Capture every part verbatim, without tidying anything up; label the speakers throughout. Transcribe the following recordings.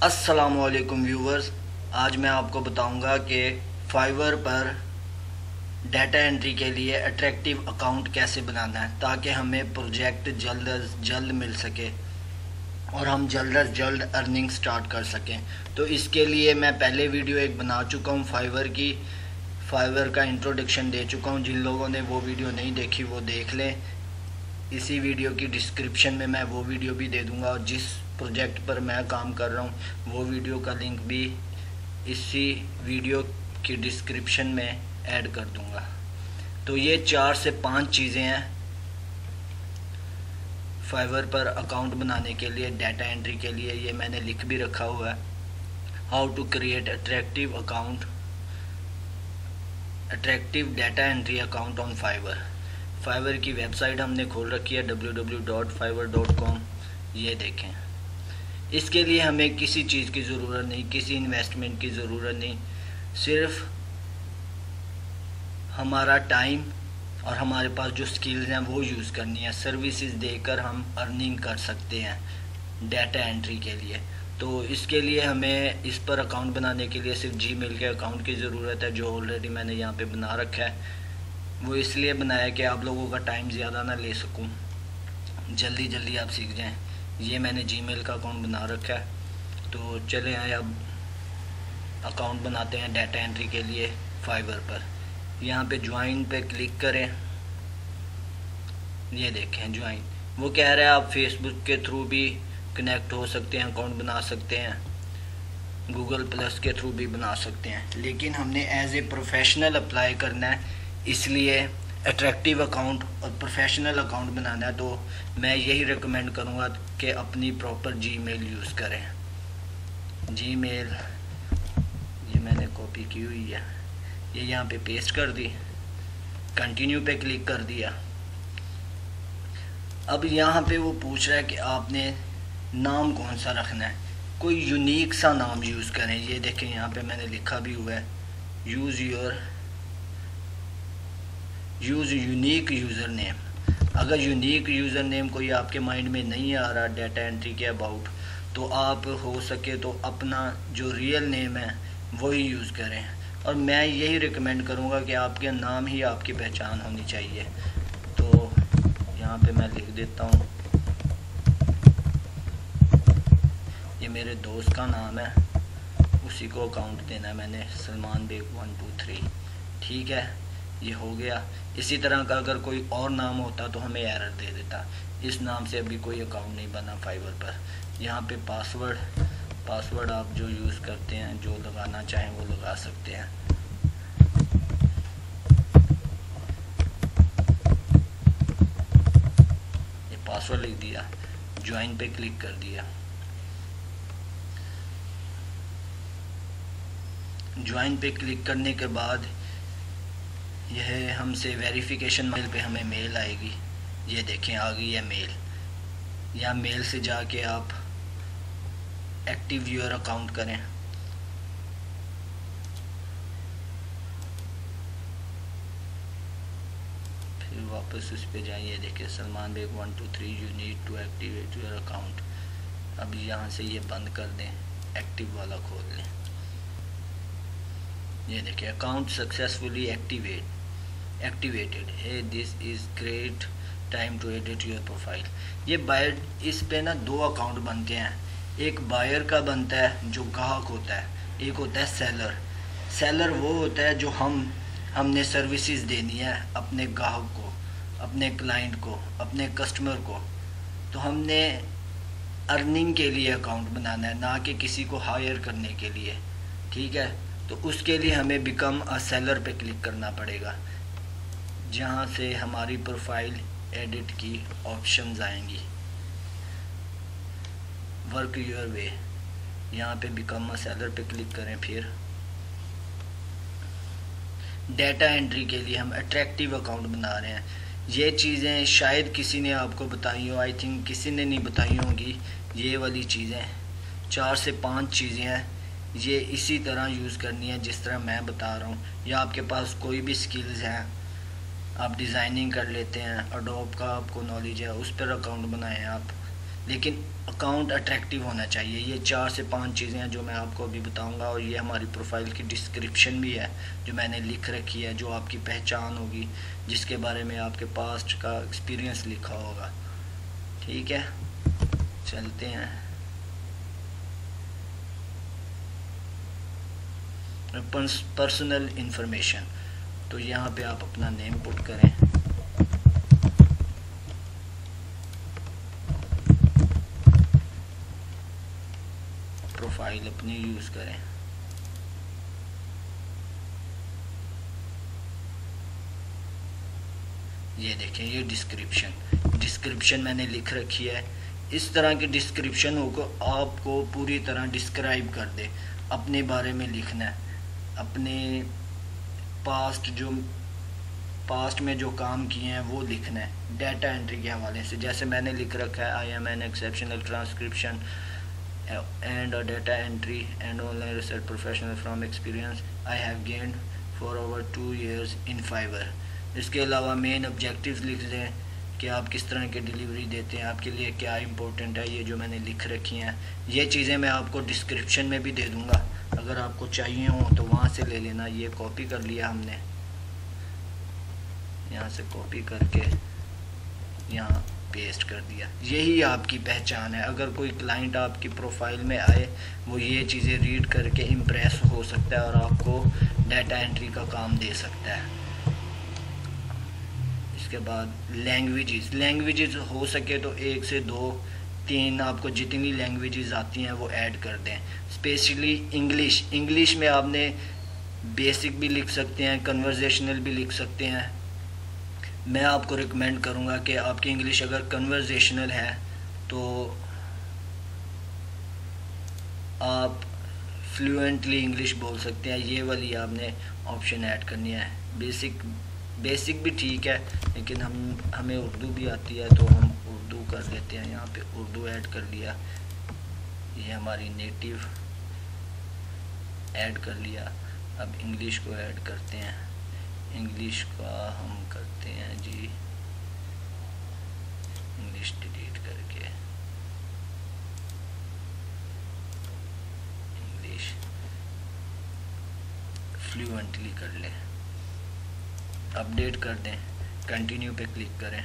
Speaker 1: अस्सलामुअलैकुम व्यूवर्स, आज मैं आपको बताऊंगा कि फाइवर पर डाटा एंट्री के लिए अट्रैक्टिव अकाउंट कैसे बनाना है ताकि हमें प्रोजेक्ट जल्द अज जल्द मिल सके और हम जल्द अज जल्द अर्निंग स्टार्ट कर सकें। तो इसके लिए मैं पहले वीडियो एक बना चुका हूं फाइवर की, फाइवर का इंट्रोडक्शन दे चुका हूं। जिन लोगों ने वो वीडियो नहीं देखी वो देख लें। इसी वीडियो की डिस्क्रिप्शन में मैं वो वीडियो भी दे दूंगा और जिस प्रोजेक्ट पर मैं काम कर रहा हूँ वो वीडियो का लिंक भी इसी वीडियो की डिस्क्रिप्शन में ऐड कर दूंगा। तो ये चार से पांच चीज़ें हैं फाइवर पर अकाउंट बनाने के लिए, डाटा एंट्री के लिए। ये मैंने लिख भी रखा हुआ है, how to create attractive account attractive data entry account on Fiverr. Fiverr की वेबसाइट हमने खोल रखी है W W W dot Fiverr dot com. ये देखें, इसके लिए हमें किसी चीज़ की ज़रूरत नहीं, किसी इन्वेस्टमेंट की ज़रूरत नहीं, सिर्फ हमारा टाइम और हमारे पास जो स्किल्स हैं वो यूज़ करनी है। सर्विसेज देकर हम अर्निंग कर सकते हैं डाटा एंट्री के लिए। तो इसके लिए हमें इस पर अकाउंट बनाने के लिए सिर्फ जीमेल के अकाउंट की ज़रूरत है, जो ऑलरेडी मैंने यहाँ पे बना रखा है। वो इसलिए बनाया कि आप लोगों का टाइम ज़्यादा ना ले सकूं, जल्दी जल्दी आप सीख जाएं। ये मैंने जीमेल का अकाउंट बना रखा है। तो चले आए अब अकाउंट बनाते हैं डाटा एंट्री के लिए फाइवर पर। यहाँ पे ज्वाइन पे क्लिक करें। ये देखें ज्वाइन, वो कह रहा है आप फेसबुक के थ्रू भी कनेक्ट हो सकते हैं, अकाउंट बना सकते हैं, गूगल प्लस के थ्रू भी बना सकते हैं, लेकिन हमने एज ए प्रोफेशनल अप्लाई करना है, इसलिए अट्रैक्टिव अकाउंट और प्रोफेशनल अकाउंट बनाना है। तो मैं यही रिकमेंड करूँगा कि अपनी प्रॉपर जीमेल यूज़ करें। जीमेल ये मैंने कॉपी की हुई है, ये यहाँ पे पेस्ट कर दी, कंटिन्यू पे क्लिक कर दिया। अब यहाँ पे वो पूछ रहा है कि आपने नाम कौन सा रखना है। कोई यूनिक सा नाम यूज़ करें। ये देखें यहाँ पे मैंने लिखा भी हुआ है, use your use unique user name. अगर यूनिक यूज़र नेम कोई आपके माइंड में नहीं आ रहा डाटा एंट्री के अबाउट, तो आप हो सके तो अपना जो रियल नेम है वही यूज़ करें। और मैं यही रिकमेंड करूँगा कि आपके नाम ही आपकी पहचान होनी चाहिए। तो यहाँ पे मैं लिख देता हूँ, ये मेरे दोस्त का नाम है, उसी को अकाउंट देना है मैंने, Salman Beg one two three. ठीक है, ये हो गया। इसी तरह का अगर कोई और नाम होता तो हमें एरर दे देता। इस नाम से अभी कोई अकाउंट नहीं बना फाइवर पर। यहाँ पे पासवर्ड पासवर्ड आप जो यूज़ करते हैं, जो लगाना चाहें वो लगा सकते हैं। ये पासवर्ड लिख दिया, ज्वाइन पे क्लिक कर दिया। ज्वाइन पे क्लिक करने के बाद यह हमसे वेरिफिकेशन मेल पे हमें मेल आएगी। ये देखें आ गई है मेल। या मेल से जाके आप एक्टिव योर अकाउंट करें। फिर वापस उस पे जाइए, देखिए Salman Beg one two three you need to activate your account. अब यहाँ से ये बंद कर दें, एक्टिव वाला खोल लें। ये देखिए अकाउंट सक्सेसफुली एक्टिवेट एक्टिवेटेड है, this is great time to edit your profile. ये बायर, इस पे ना दो अकाउंट बनते हैं। एक बायर का बनता है जो ग्राहक होता है, एक होता है सेलर। सेलर वो होता है जो हम हमने सर्विसेज देनी है अपने ग्राहक को, अपने क्लाइंट को, अपने कस्टमर को। तो हमने अर्निंग के लिए अकाउंट बनाना है, ना कि किसी को हायर करने के लिए। ठीक है, तो उसके लिए हमें बिकम अ सेलर पे क्लिक करना पड़ेगा, जहाँ से हमारी प्रोफाइल एडिट की ऑप्शंस आएंगी। वर्क योर वे, यहाँ पे बिकम अ सेलर पे क्लिक करें। फिर डाटा एंट्री के लिए हम अट्रैक्टिव अकाउंट बना रहे हैं। ये चीज़ें शायद किसी ने आपको बताई हो, आई थिंक किसी ने नहीं बताई होंगी। ये वाली चीज़ें चार से पांच चीज़ें हैं, ये इसी तरह यूज़ करनी है जिस तरह मैं बता रहा हूँ। या आपके पास कोई भी स्किल्स हैं, आप डिज़ाइनिंग कर लेते हैं, अडोब का आपको नॉलेज है, उस पर अकाउंट बनाएं आप। लेकिन अकाउंट अट्रैक्टिव होना चाहिए। ये चार से पांच चीज़ें हैं जो मैं आपको अभी बताऊंगा, और ये हमारी प्रोफाइल की डिस्क्रिप्शन भी है जो मैंने लिख रखी है, जो आपकी पहचान होगी, जिसके बारे में आपके पास्ट का एक्सपीरियंस लिखा होगा। ठीक है, चलते हैं। पर्सनल इंफॉर्मेशन, तो यहाँ पे आप अपना नेम पुट करें, प्रोफाइल अपनी यूज़ करें। ये देखें, ये डिस्क्रिप्शन डिस्क्रिप्शन मैंने लिख रखी है। इस तरह की डिस्क्रिप्शन हो आपको पूरी तरह डिस्क्राइब कर दे, अपने बारे में लिखना है, अपने पास्ट जो पास्ट में जो काम किए हैं वो लिखना है डाटा एंट्री के हवाले से। जैसे मैंने लिख रखा है, I am an exceptional transcription and data entry and online research professional from experience I have gained for over two years in Fiverr. इसके अलावा मेन ऑब्जेक्टिव्स लिख दें कि आप किस तरह की डिलीवरी देते हैं, आपके लिए क्या इंपॉर्टेंट है, ये जो मैंने लिख रखी हैं। ये चीज़ें मैं आपको डिस्क्रिप्शन में भी दे दूंगा, अगर आपको चाहिए हो तो वहाँ से ले लेना। ये कॉपी कर लिया हमने, यहाँ से कॉपी करके यहाँ पेस्ट कर दिया। यही आपकी पहचान है। अगर कोई क्लाइंट आपकी प्रोफाइल में आए, वो ये चीज़ें रीड करके इम्प्रेस हो सकता है और आपको डाटा एंट्री का काम दे सकता है। इसके बाद लैंग्वेजेस लैंग्वेजेस हो सके तो एक से दो तीन आपको जितनी लैंग्वेजेस आती हैं वो ऐड कर दें। स्पेशली इंग्लिश इंग्लिश में आपने बेसिक भी लिख सकते हैं, कन्वर्जेशनल भी लिख सकते हैं। मैं आपको रिकमेंड करूंगा कि आपकी इंग्लिश अगर कन्वर्जेशनल है तो आप फ्लुएंटली इंग्लिश बोल सकते हैं, ये वाली आपने ऑप्शन ऐड करनी है। बेसिक बेसिक भी ठीक है, लेकिन हम हमें उर्दू भी आती है तो हम उर्दू कर देते हैं। यहाँ पे उर्दू ऐड कर लिया, ये हमारी नेटिव ऐड कर लिया। अब इंग्लिश को ऐड करते हैं। इंग्लिश का हम करते हैं जी इंग्लिश डिलीट करके इंग्लिश फ्लुएंटली कर लें। अपडेट कर दें, कंटिन्यू पे क्लिक करें।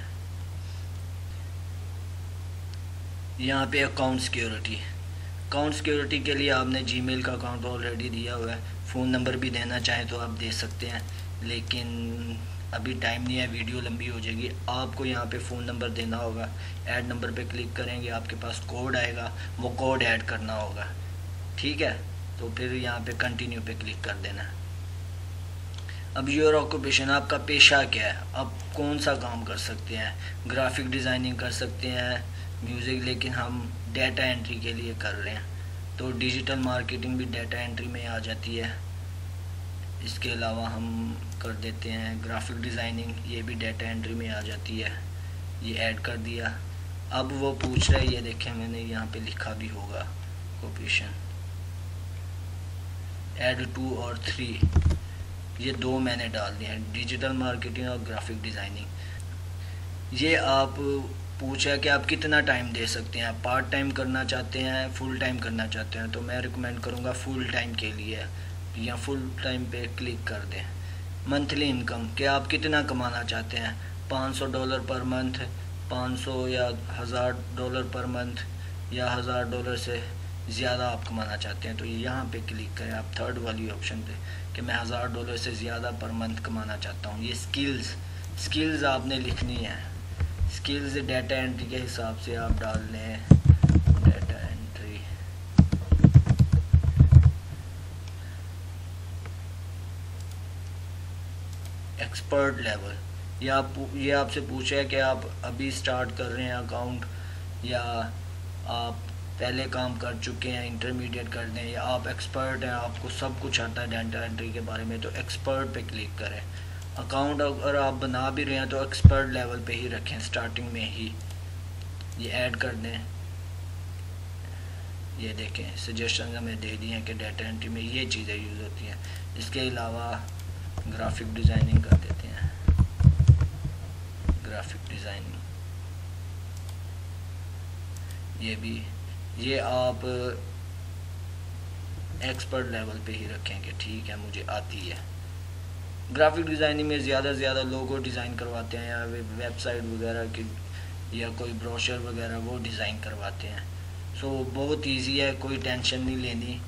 Speaker 1: यहाँ पे अकाउंट सिक्योरिटी अकाउंट सिक्योरिटी के लिए आपने जीमेल का अकाउंट ऑलरेडी दिया हुआ है। फ़ोन नंबर भी देना चाहें तो आप दे सकते हैं, लेकिन अभी टाइम नहीं है, वीडियो लंबी हो जाएगी। आपको यहाँ पे फ़ोन नंबर देना होगा। ऐड नंबर पे क्लिक करेंगे, आपके पास कोड आएगा, वो कोड ऐड करना होगा। ठीक है, तो फिर यहाँ पे कंटिन्यू पे क्लिक कर देना। अब योर ऑक्यूपेशन, आपका पेशा क्या है, आप कौन सा काम कर सकते हैं। ग्राफिक डिज़ाइनिंग कर सकते हैं, म्यूज़िक, लेकिन हम डाटा एंट्री के लिए कर रहे हैं तो डिजिटल मार्केटिंग भी डाटा एंट्री में आ जाती है। इसके अलावा हम कर देते हैं ग्राफिक डिज़ाइनिंग, ये भी डाटा एंट्री में आ जाती है। ये ऐड कर दिया। अब वो पूछ रहा है, ये देखें मैंने यहाँ पे लिखा भी होगा ऑक्यूपेशन, ऐड टू और थ्री, ये दो मैंने डाल दिए हैं, डिजिटल मार्केटिंग और ग्राफिक डिज़ाइनिंग। ये आप पूछा कि आप कितना टाइम दे सकते हैं, पार्ट टाइम करना चाहते हैं, फुल टाइम करना चाहते हैं, तो मैं रिकमेंड करूँगा फुल टाइम के लिए, या फुल टाइम पे क्लिक कर दें। मंथली इनकम, कि आप कितना कमाना चाहते हैं, पाँच सौ डॉलर पर मंथ, पाँच सौ या हज़ार डॉलर पर मंथ, या हज़ार डॉलर से ज़्यादा आप कमाना चाहते हैं तो यहाँ पे क्लिक करें आप थर्ड वाली ऑप्शन पे कि मैं हज़ार डॉलर से ज़्यादा पर मंथ कमाना चाहता हूँ। ये स्किल्स स्किल्स आपने लिखनी है। स्किल्स डाटा एंट्री के हिसाब से आप डाल लें, डाटा एंट्री, एक्सपर्ट लेवल। ये आप ये आपसे पूछा है कि आप अभी स्टार्ट कर रहे हैं अकाउंट, या आप पहले काम कर चुके हैं, इंटरमीडिएट कर दें, या आप एक्सपर्ट हैं, आपको सब कुछ आता है डाटा एंट्री के बारे में, तो एक्सपर्ट पे क्लिक करें। अकाउंट अगर आप बना भी रहे हैं तो एक्सपर्ट लेवल पे ही रखें, स्टार्टिंग में ही ये ऐड कर दें। ये देखें सजेशन हमें दे दिए हैं कि डाटा एंट्री में ये चीज़ें यूज़ होती हैं। इसके अलावा ग्राफिक डिज़ाइनिंग कर देते हैं, ग्राफिक डिज़ाइनिंग। ये भी, ये आप एक्सपर्ट लेवल पे ही रखेंगे, ठीक है, मुझे आती है। ग्राफिक डिज़ाइनिंग में ज़्यादा से ज़्यादा लोगो डिज़ाइन करवाते हैं या वेबसाइट वगैरह की या कोई ब्रोशर वगैरह वो डिज़ाइन करवाते हैं। सो बहुत इजी है, कोई टेंशन नहीं लेनी,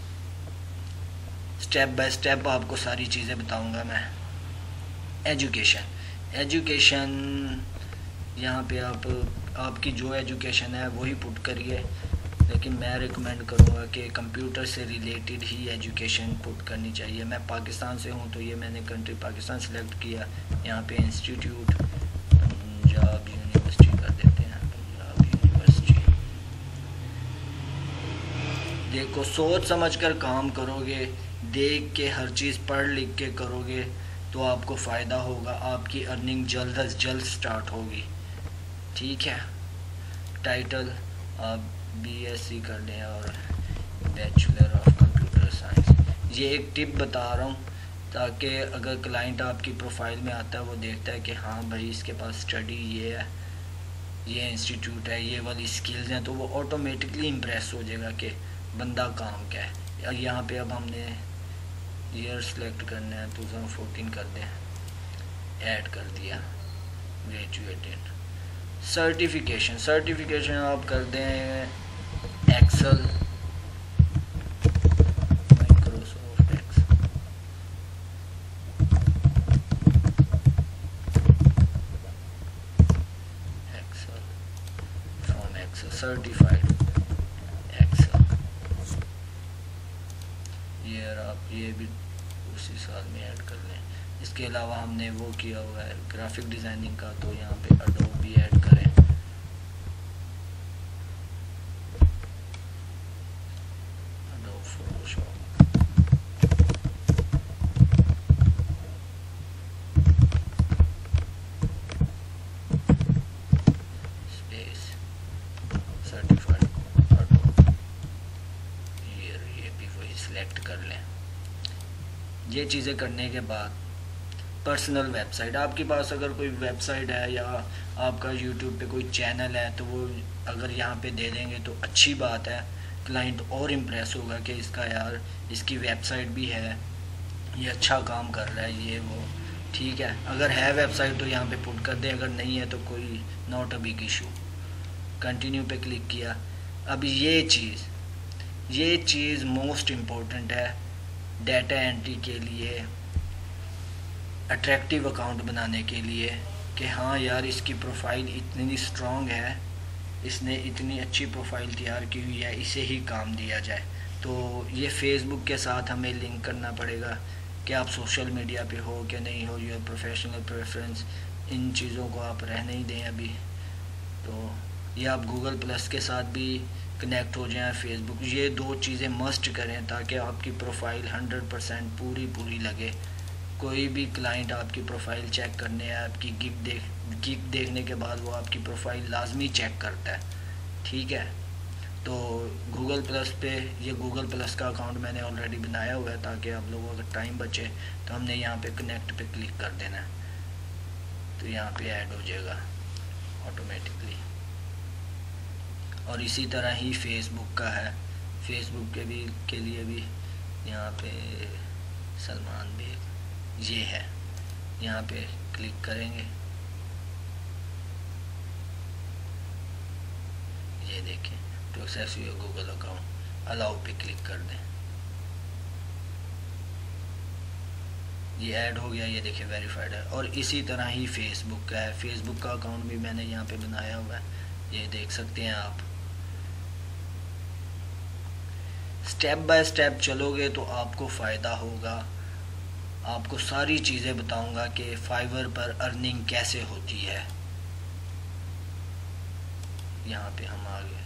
Speaker 1: स्टेप बाय स्टेप आपको सारी चीज़ें बताऊंगा मैं। एजुकेशन एजुकेशन यहाँ पे आप आपकी जो एजुकेशन है वही पुट करिए, लेकिन मैं रिकमेंड करूँगा कि कंप्यूटर से रिलेटेड ही एजुकेशन पुट करनी चाहिए। मैं पाकिस्तान से हूँ तो ये मैंने कंट्री पाकिस्तान सेलेक्ट किया। यहाँ पे इंस्टीट्यूट पंजाब यूनिवर्सिटी कर देते हैं, पंजाब यूनिवर्सिटी। देखो, सोच समझ कर काम करोगे, देख के हर चीज़ पढ़ लिख के करोगे तो आपको फ़ायदा होगा, आपकी अर्निंग जल्द अज जल्द स्टार्ट होगी, ठीक है। टाइटल आप बीएससी कर लें और बैचलर ऑफ कंप्यूटर साइंस। ये एक टिप बता रहा हूँ ताकि अगर क्लाइंट आपकी प्रोफाइल में आता है वो देखता है कि हाँ भाई इसके पास स्टडी ये है, ये इंस्टीट्यूट है, ये वाली स्किल्स हैं, तो वो ऑटोमेटिकली इम्प्रेस हो जाएगा कि बंदा काम क्या है। यहाँ पे अब हमने ईयर सेलेक्ट करना है, टू थाउजेंड फोर्टीन कर दें, ऐड कर दिया, ग्रेजुएटेड। सर्टिफिकेशन सर्टिफिकेशन आप कर दें Excel, Microsoft Excel, Excel from Excel certified Excel. ये आप ये भी उसी साल में ऐड कर लें। इसके अलावा हमने वो किया हुआ है ग्राफिक डिज़ाइनिंग का, तो यहाँ पे एडोब भी ऐड करें। Adobe Photoshop, space certified Adobe, ये ये भी वही सिलेक्ट कर लें। ये चीज़ें करने के बाद पर्सनल वेबसाइट, आपके पास अगर कोई वेबसाइट है या आपका यूट्यूब पे कोई चैनल है तो वो अगर यहाँ पे दे देंगे तो अच्छी बात है, क्लाइंट और इम्प्रेस होगा कि इसका यार इसकी वेबसाइट भी है, ये अच्छा काम कर रहा है, ये वो, ठीक है। अगर है वेबसाइट तो यहाँ पे पुट कर दें, अगर नहीं है तो कोई not a big issue. Continue पे क्लिक किया। अब ये चीज़ ये चीज़ मोस्ट इम्पोर्टेंट है डाटा एंट्री के लिए, अट्रैक्टिव अकाउंट बनाने के लिए, कि हाँ यार इसकी प्रोफाइल इतनी स्ट्रॉन्ग है, इसने इतनी अच्छी प्रोफाइल तैयार की हुई है, इसे ही काम दिया जाए। तो ये फेसबुक के साथ हमें लिंक करना पड़ेगा कि आप सोशल मीडिया पे हो कि नहीं हो, योर प्रोफेशनल प्रेफरेंस, इन चीज़ों को आप रहने ही दें अभी। तो ये आप गूगल प्लस के साथ भी कनेक्ट हो जाएं, फेसबुक, ये दो चीज़ें मस्ट करें ताकि आपकी प्रोफाइल हंड्रेड परसेंट पूरी पूरी लगे। कोई भी क्लाइंट आपकी प्रोफाइल चेक करने या आपकी गिग देख गिग देखने के बाद वो आपकी प्रोफाइल लाजमी चेक करता है, ठीक है। तो गूगल प्लस पे, ये गूगल प्लस का अकाउंट मैंने ऑलरेडी बनाया हुआ है ताकि आप लोगों का टाइम बचे, तो हमने यहाँ पे कनेक्ट पे क्लिक कर देना है, तो यहाँ पे ऐड हो जाएगा ऑटोमेटिकली। और इसी तरह ही फेसबुक का है, फेसबुक के भी के लिए भी यहाँ पे सलमान बेग ये है, यहाँ पे क्लिक करेंगे, ये देखें to access your Google account, allow पे क्लिक कर दें, ये ऐड हो गया, ये देखिए वेरीफाइड है। और इसी तरह ही फेसबुक का है, फेसबुक का अकाउंट भी मैंने यहाँ पे बनाया हुआ है, ये देख सकते हैं आप। स्टेप बाय स्टेप चलोगे तो आपको फ़ायदा होगा। आपको सारी चीज़ें बताऊंगा कि फाइवर पर अर्निंग कैसे होती है। यहाँ पे हम आ गए,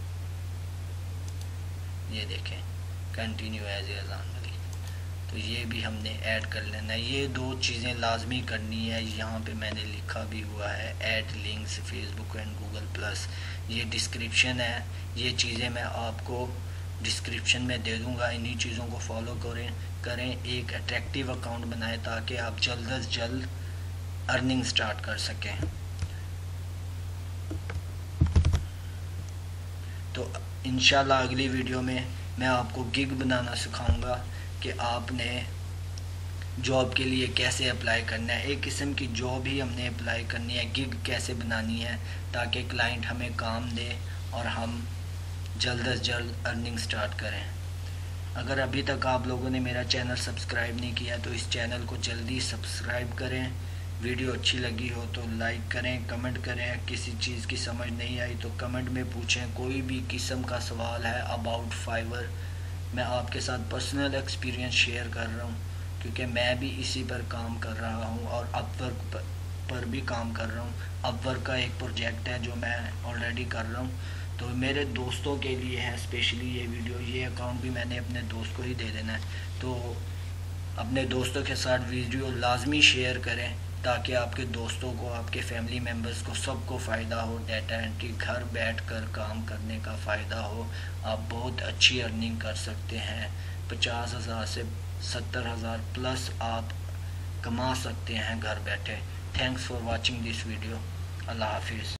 Speaker 1: ये देखें कंटिन्यू एज अजान मलिक, तो ये भी हमने ऐड कर लेना है। ये दो चीज़ें लाजमी करनी है, यहाँ पे मैंने लिखा भी हुआ है add links Facebook and Google plus. ये डिस्क्रिप्शन है, ये चीज़ें मैं आपको डिस्क्रिप्शन में दे दूँगा, इन्हीं चीज़ों को फॉलो करें करें एक अट्रैक्टिव अकाउंट बनाएं ताकि आप जल्द अज जल्द अर्निंग स्टार्ट कर सकें। इंशाल्लाह अगली वीडियो में मैं आपको गिग बनाना सिखाऊंगा कि आपने जॉब के लिए कैसे अप्लाई करना है। एक किस्म की जॉब ही हमने अप्लाई करनी है, गिग कैसे बनानी है ताकि क्लाइंट हमें काम दे और हम जल्द अज जल्द अर्निंग स्टार्ट करें। अगर अभी तक आप लोगों ने मेरा चैनल सब्सक्राइब नहीं किया तो इस चैनल को जल्दी सब्सक्राइब करें। वीडियो अच्छी लगी हो तो लाइक करें, कमेंट करें। किसी चीज़ की समझ नहीं आई तो कमेंट में पूछें। कोई भी किस्म का सवाल है अबाउट फाइवर, मैं आपके साथ पर्सनल एक्सपीरियंस शेयर कर रहा हूँ क्योंकि मैं भी इसी पर काम कर रहा हूँ और अपवर्क पर भी काम कर रहा हूँ। अपवर्क का एक प्रोजेक्ट है जो मैं ऑलरेडी कर रहा हूँ, तो मेरे दोस्तों के लिए है स्पेशली ये वीडियो। ये अकाउंट भी मैंने अपने दोस्त को ही दे देना है, तो अपने दोस्तों के साथ वीडियो लाजमी शेयर करें ताकि आपके दोस्तों को, आपके फैमिली मेम्बर्स को, सबको फ़ायदा हो। डाटा एंट्री घर बैठकर काम करने का फ़ायदा हो। आप बहुत अच्छी अर्निंग कर सकते हैं। पचास हज़ार से सत्तर हज़ार प्लस आप कमा सकते हैं घर बैठे। Thanks for watching this video. अल्लाह हाफिज़।